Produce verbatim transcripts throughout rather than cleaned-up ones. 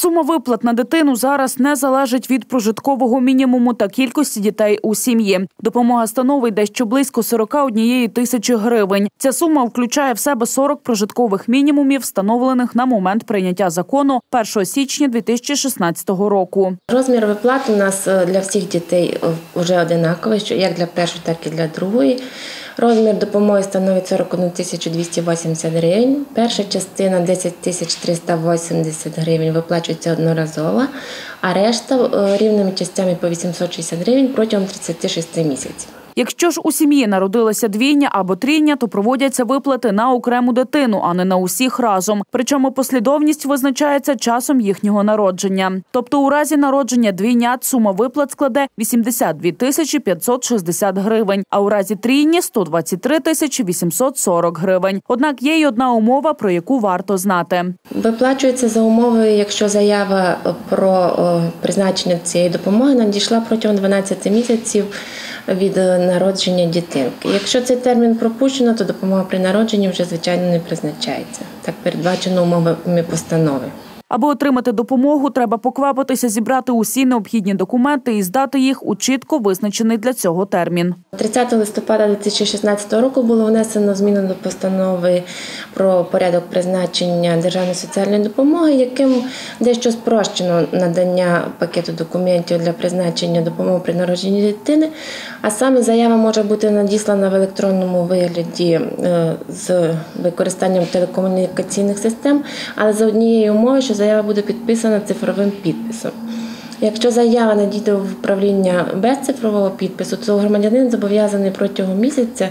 Сума виплат на дитину зараз не залежить від прожиткового мінімуму та кількості дітей у сім'ї. Допомога становить дещо близько сорок однієї тисячі гривень. Ця сума включає в себе сорок прожиткових мінімумів, встановлених на момент прийняття закону першого січня дві тисячі шістнадцятого року. Розмір виплат у нас для всіх дітей вже одинаковий, як для першої, так і для другої. Розмір допомоги становить сорок одну тисячу двісті вісімдесят гривень. Перша частина – десять тисяч триста вісімдесят гривень виплачується одноразово, а решта рівними частями по вісімсот шістдесят гривень протягом тридцяти шести місяців. Якщо ж у сім'ї народилося двійня або трійня, то проводяться виплати на окрему дитину, а не на усіх разом. Причому послідовність визначається часом їхнього народження. Тобто у разі народження двійнят сума виплат складе вісімдесят дві тисячі п'ятсот шістдесят гривень, а у разі трійні – сто двадцять три тисячі вісімсот сорок гривень. Однак є й одна умова, про яку варто знати. Виплачується за умови, якщо заява про призначення цієї допомоги надійшла протягом дванадцяти місяців від народження дитинки. Якщо цей термін пропущено, то допомога при народженні вже, звичайно, не призначається. Так передбачено умовами постанови. Аби отримати допомогу, треба поквапитися зібрати усі необхідні документи і здати їх у чітко визначений для цього термін. тридцятого листопада дві тисячі шістнадцятого року було внесено зміни до постанови про порядок призначення державної соціальної допомоги, яким дещо спрощено надання пакету документів для призначення допомоги при народженні дитини, а саме заява може бути надіслана в електронному вигляді з використанням телекомунікаційних систем, але за однією умовою, що заява буде підписана цифровим підписом. Якщо заява надійде в управління без цифрового підпису, то громадянин зобов'язаний протягом місяця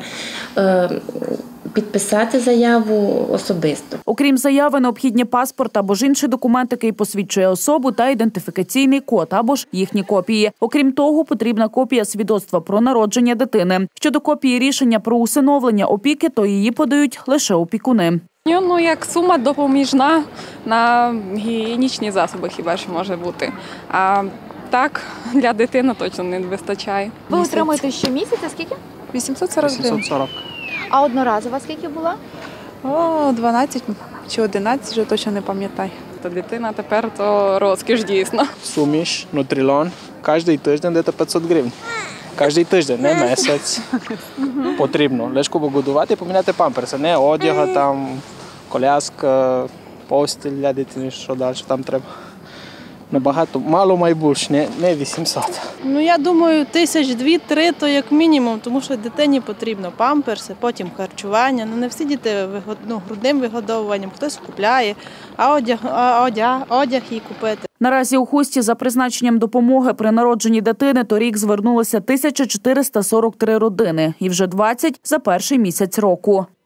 підписати заяву особисто. Окрім заяви, необхідні паспорт або ж інший документ, який посвідчує особу, та ідентифікаційний код або ж їхні копії. Окрім того, потрібна копія свідоцтва про народження дитини. Щодо копії рішення про усиновлення опіки, то її подають лише опікуни. Ну, як сума допоміжна на гігієнічні засоби хіба що може бути. А так, для дитини точно не вистачає. Ви отримуєте щомісяця скільки? вісімсот сорок гривень. вісімсот сорок. А одноразова скільки була? О, дванадцять чи одинадцять, вже точно не пам'ятаю. Та дитина тепер то розкіш дійсно. Суміш, нутрілон, кожен тиждень десь п'ятсот гривень. Кожен тиждень, не місяць. Потрібно. Лише годувати і поміняти памперси. Не одяга, там, коляска, постіль для дитини, що далі там треба. Набагато, мало має більше, не, не вісімсот. Ну, я думаю, тисяч дві-три то як мінімум, тому що дитині потрібно памперси, потім харчування. Ну, не всі діти ну, грудним вигодовуванням, хтось купляє, а одяг, а одяг, одяг їй купити. Наразі у Хусті за призначенням допомоги при народженні дитини торік звернулося тисяча чотириста сорок три родини і вже двадцять за перший місяць року.